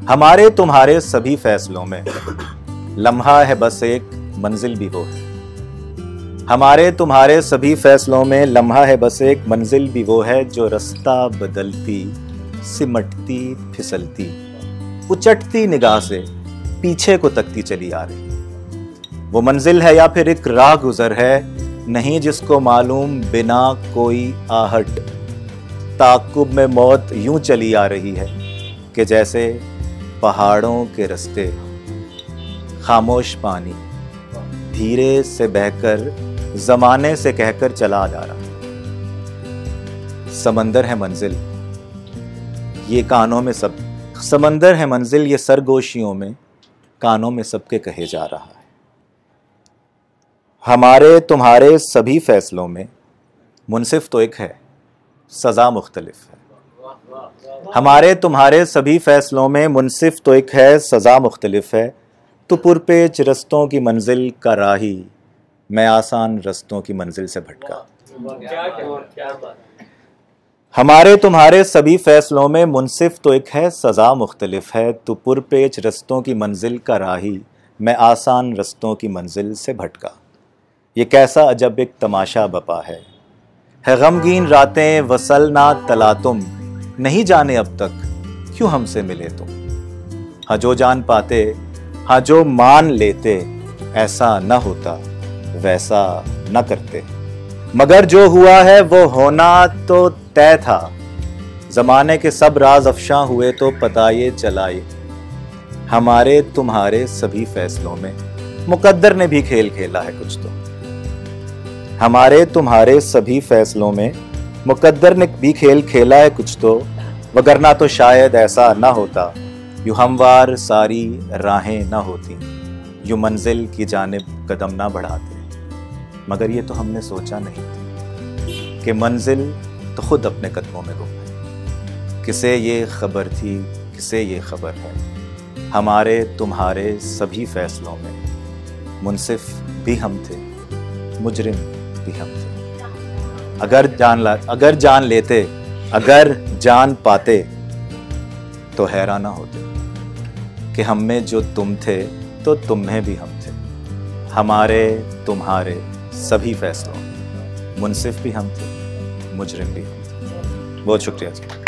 हमारे तुम्हारे सभी फैसलों में लम्हा है बस एक, मंजिल भी वो है। हमारे तुम्हारे सभी फैसलों में लम्हा है बस एक, मंजिल भी वो है, जो रास्ता बदलती, सिमटती, फिसलती, उचटती निगाह से पीछे को तकती चली आ रही। वो मंजिल है या फिर एक राह गुजर है, नहीं जिसको मालूम बिना कोई आहट। ताक़ुब में मौत यूं चली आ रही है कि जैसे पहाड़ों के रास्ते खामोश पानी धीरे से बहकर जमाने से कहकर चला जा रहा। समंदर है मंजिल ये कानों में सब, समंदर है मंजिल ये सरगोशियों में, कानों में सबके कहे जा रहा है। हमारे तुम्हारे सभी फैसलों में मुनसिफ तो एक है, सजा मुख्तलिफ है। हमारे तुम्हारे सभी फैसलों में मुनसिफ तो एक है, सजा मुख्तलिफ है। तो पुरपेच रस्तों की मंजिल का राही, मैं आसान रस्तों की मंजिल से भटका। हमारे तुम्हारे सभी फैसलों में मुनसिफ तो एक है, सजा मुख्तलिफ है। तो पुरपेच रस्तों की मंजिल का राही, मैं आसान रस्तों की मंजिल से भटका। ये कैसा अजब एक तमाशा बपा है गमगीन रातें वसल ना तला तुम, नहीं जाने अब तक क्यों हमसे मिले तुम। हाँ जो जान पाते, हाँ जो मान लेते, ऐसा न होता वैसा न करते। मगर जो हुआ है वो होना तो तय था, जमाने के सब राज अफशा हुए तो पता ये चलाए। हमारे तुम्हारे सभी फैसलों में मुकद्दर ने भी खेल खेला है कुछ तो। हमारे तुम्हारे सभी फैसलों में मुकद्दर ने भी खेल खेला है कुछ तो, वगरना तो शायद ऐसा ना होता, यूं हमवार सारी राहें ना होती, यूं मंजिल की जानिब कदम ना बढ़ाते। मगर ये तो हमने सोचा नहीं कि मंजिल तो खुद अपने कदमों में गुम है। किसे ये खबर थी, किसे ये खबर है। हमारे तुम्हारे सभी फैसलों में मुनसिफ भी हम थे, मुजरिम भी हम थे। अगर जान लेते, अगर जान पाते, तो हैरान ना होते कि हम में जो तुम थे तो तुम में भी हम थे। हमारे तुम्हारे सभी फैसलों में मुनसिफ भी हम थे, मुजरिम भी हम थे। बहुत शुक्रिया जी।